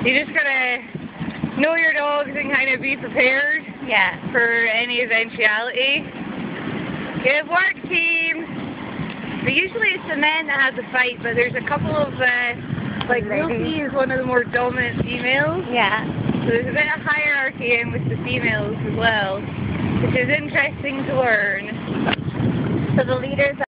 You just gotta know your dogs and kind of be prepared. Yeah. For any eventuality. Good work, team. But usually it's the men that have the fight, but there's a couple of like Lucy is one of the more dominant females. Yeah. So there's a bit of hierarchy in with the females as well, which is interesting to learn. So the leaders